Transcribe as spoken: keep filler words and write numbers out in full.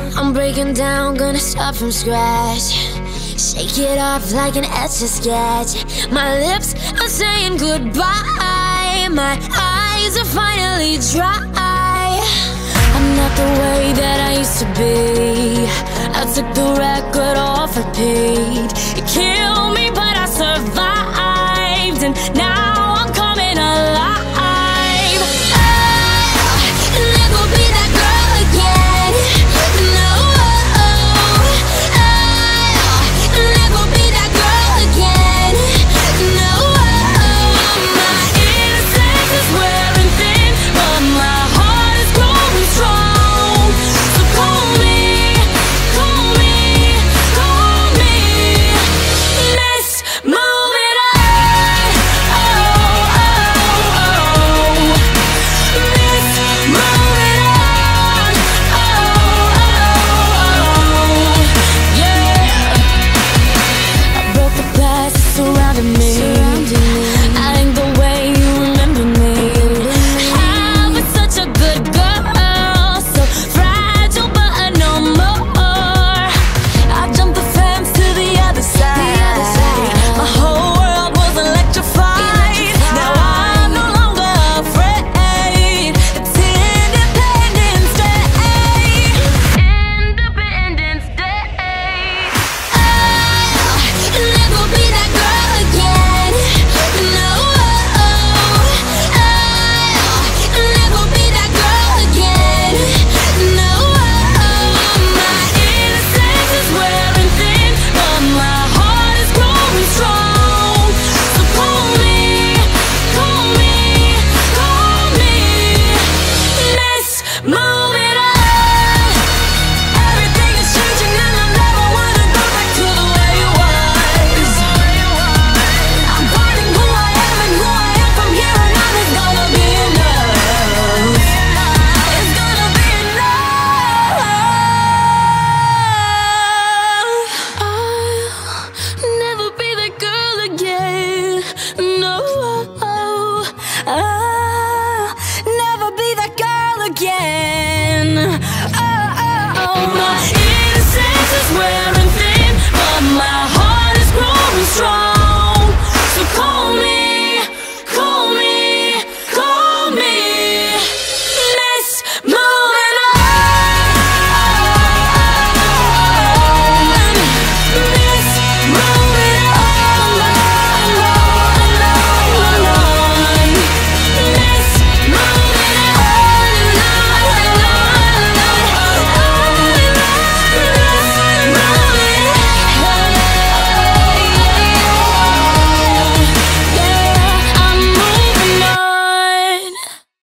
I'm breaking down, gonna start from scratch. Shake it off like an etch-a-sketch. My lips are saying goodbye. My eyes are finally dry. I'm not the way that I used to be. I took the record off repeat. It killed